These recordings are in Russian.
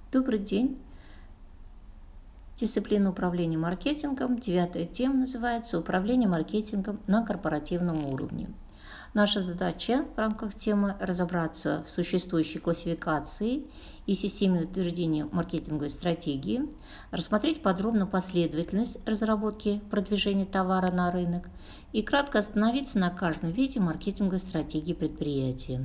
Добрый день. Дисциплина управления маркетингом. 9-я тема называется «Управление маркетингом на корпоративном уровне». Наша задача в рамках темы разобраться в существующей классификации и системе утверждения маркетинговой стратегии, рассмотреть подробно последовательность разработки продвижения товара на рынок и кратко остановиться на каждом виде маркетинговой стратегии предприятия.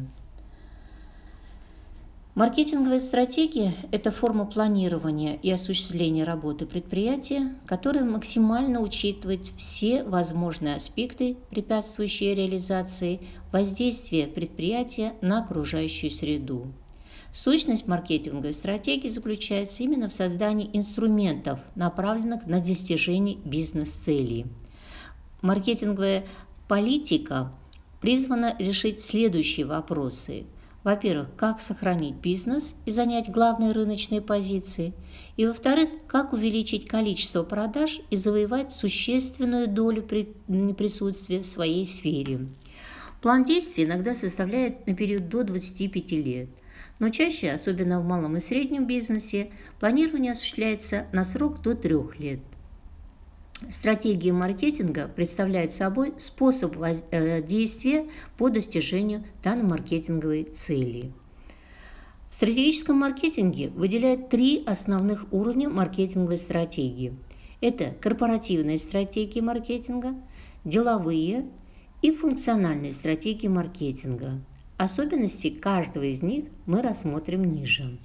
Маркетинговая стратегия – это форма планирования и осуществления работы предприятия, которая максимально учитывает все возможные аспекты, препятствующие реализации воздействия предприятия на окружающую среду. Сущность маркетинговой стратегии заключается именно в создании инструментов, направленных на достижение бизнес-целей. Маркетинговая политика призвана решить следующие вопросы. Во-первых, как сохранить бизнес и занять главные рыночные позиции. И во-вторых, как увеличить количество продаж и завоевать существенную долю присутствия в своей сфере. План действий иногда составляет на период до 25 лет. Но чаще, особенно в малом и среднем бизнесе, планирование осуществляется на срок до 3 лет. Стратегия маркетинга представляет собой способ действия по достижению данной маркетинговой цели. В стратегическом маркетинге выделяют 3 основных уровня маркетинговой стратегии. Это корпоративные стратегии маркетинга, деловые и функциональные стратегии маркетинга. Особенности каждого из них мы рассмотрим ниже.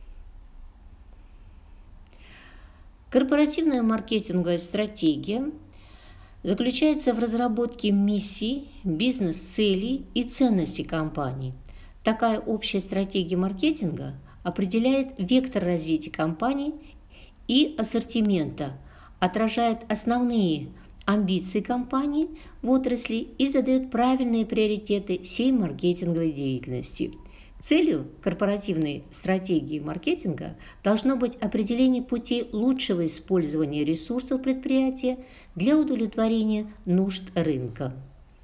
Корпоративная маркетинговая стратегия заключается в разработке миссий, бизнес-целей и ценностей компании. Такая общая стратегия маркетинга определяет вектор развития компании и ассортимента, отражает основные амбиции компании в отрасли и задает правильные приоритеты всей маркетинговой деятельности. Целью корпоративной стратегии маркетинга должно быть определение путей лучшего использования ресурсов предприятия для удовлетворения нужд рынка.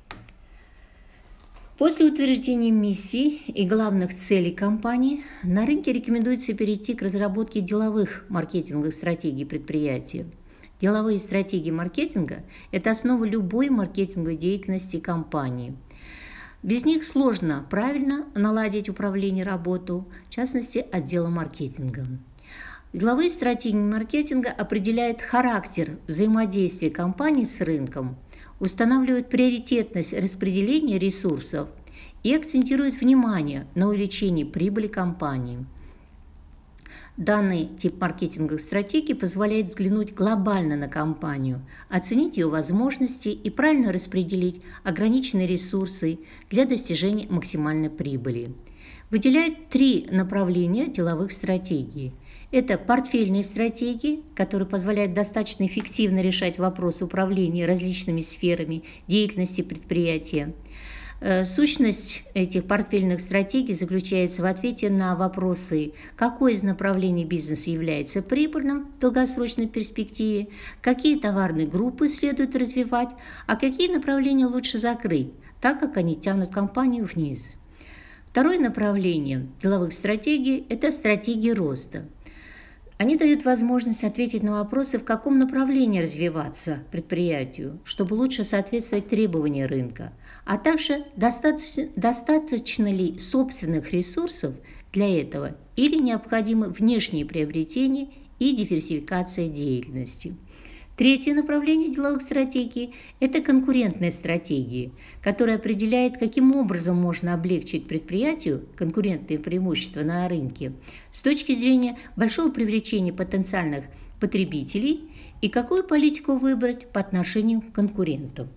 После утверждения миссий и главных целей компании на рынке рекомендуется перейти к разработке деловых маркетинговых стратегий предприятия. Деловые стратегии маркетинга – это основа любой маркетинговой деятельности компании. Без них сложно правильно наладить управление работу, в частности, отдела маркетинга. Деловые стратегии маркетинга определяют характер взаимодействия компании с рынком, устанавливают приоритетность распределения ресурсов и акцентируют внимание на увеличении прибыли компании. Данный тип маркетинговых стратегий позволяет взглянуть глобально на компанию, оценить ее возможности и правильно распределить ограниченные ресурсы для достижения максимальной прибыли. Выделяют 3 направления деловых стратегий. Это портфельные стратегии, которые позволяют достаточно эффективно решать вопросы управления различными сферами деятельности предприятия. Сущность этих портфельных стратегий заключается в ответе на вопросы, какое из направлений бизнеса является прибыльным в долгосрочной перспективе, какие товарные группы следует развивать, а какие направления лучше закрыть, так как они тянут компанию вниз. Второе направление деловых стратегий – это стратегии роста. Они дают возможность ответить на вопросы, в каком направлении развиваться предприятию, чтобы лучше соответствовать требованиям рынка, а также достаточно ли собственных ресурсов для этого или необходимы внешние приобретения и диверсификация деятельности. Третье направление деловых стратегий – это конкурентные стратегии, которые определяют, каким образом можно облегчить предприятию конкурентные преимущества на рынке с точки зрения большого привлечения потенциальных потребителей и какую политику выбрать по отношению к конкурентам.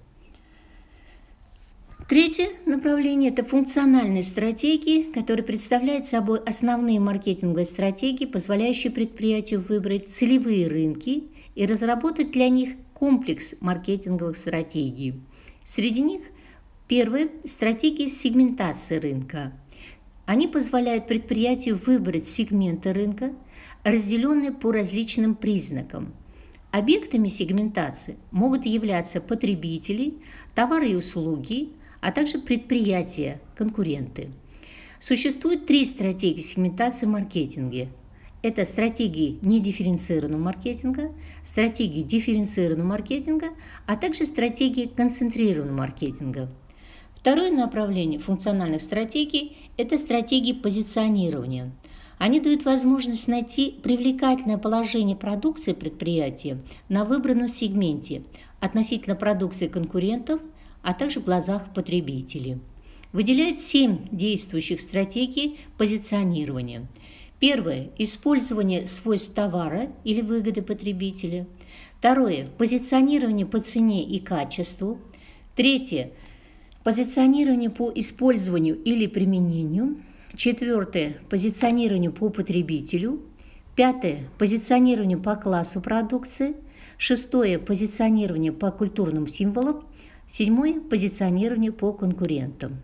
Третье направление – это функциональные стратегии, которые представляют собой основные маркетинговые стратегии, позволяющие предприятию выбрать целевые рынки и разработать для них комплекс маркетинговых стратегий. Среди них первые – стратегии сегментации рынка. Они позволяют предприятию выбрать сегменты рынка, разделенные по различным признакам. Объектами сегментации могут являться потребители, товары и услуги, а также предприятия, конкуренты. Существует 3 стратегии сегментации в маркетинге. Это стратегии недифференцированного маркетинга, стратегии дифференцированного маркетинга, а также стратегии концентрированного маркетинга. Второе направление функциональных стратегий – это стратегии позиционирования. Они дают возможность найти привлекательное положение продукции предприятия на выбранном сегменте относительно продукции конкурентов, а также в глазах потребителей. Выделяют 7 действующих стратегий позиционирования. Первое – использование свойств товара или выгоды потребителя. Второе – позиционирование по цене и качеству. Третье – позиционирование по использованию или применению. Четвертое – позиционирование по потребителю. Пятое – позиционирование по классу продукции. Шестое – позиционирование по культурным символам. Седьмое – позиционирование по конкурентам.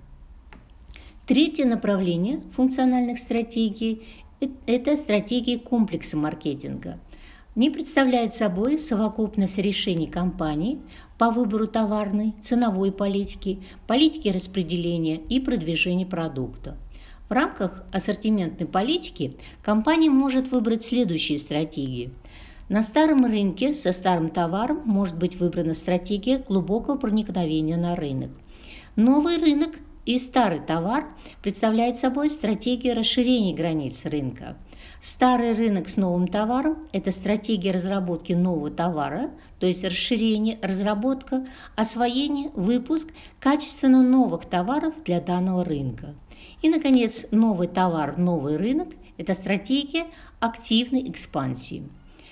Третье направление функциональных стратегий – это стратегии комплекса маркетинга. Они представляют собой совокупность решений компаний по выбору товарной, ценовой политики, политики распределения и продвижения продукта. В рамках ассортиментной политики компания может выбрать следующие стратегии. На старом рынке со старым товаром может быть выбрана стратегия глубокого проникновения на рынок. Новый рынок и старый товар представляют собой стратегию расширения границ рынка. Старый рынок с новым товаром – это стратегия разработки нового товара, то есть расширение, разработка, освоение, выпуск качественно новых товаров для данного рынка. И, наконец, новый товар, новый рынок – это стратегия активной экспансии.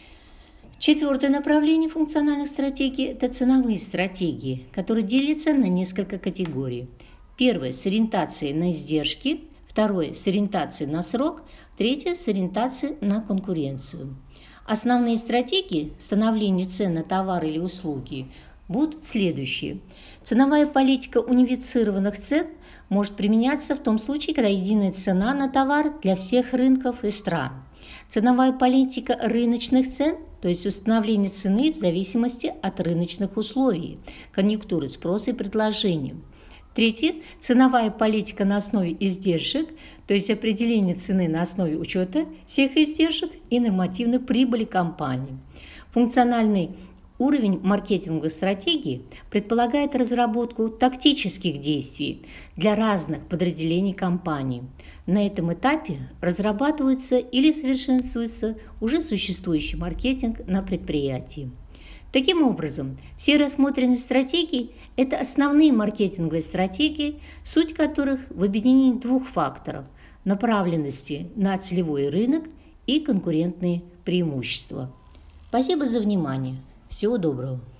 Четвертое направление функциональных стратегий – это ценовые стратегии, которые делятся на несколько категорий. Первое – с ориентацией на издержки, второе – с ориентацией на срок, третье – с ориентацией на конкуренцию. Основные стратегии становления цен на товары или услуги будут следующие. Ценовая политика унифицированных цен может применяться в том случае, когда единая цена на товар для всех рынков и стран. Ценовая политика рыночных цен, то есть установление цены в зависимости от рыночных условий, конъюнктуры спроса и предложения. Третье – ценовая политика на основе издержек, то есть определение цены на основе учета всех издержек и нормативной прибыли компании. Функциональный уровень маркетинговой стратегии предполагает разработку тактических действий для разных подразделений компании. На этом этапе разрабатывается или совершенствуется уже существующий маркетинг на предприятии. Таким образом, все рассмотренные стратегии – это основные маркетинговые стратегии, суть которых в объединении двух факторов – направленности на целевой рынок и конкурентные преимущества. Спасибо за внимание. Всего доброго.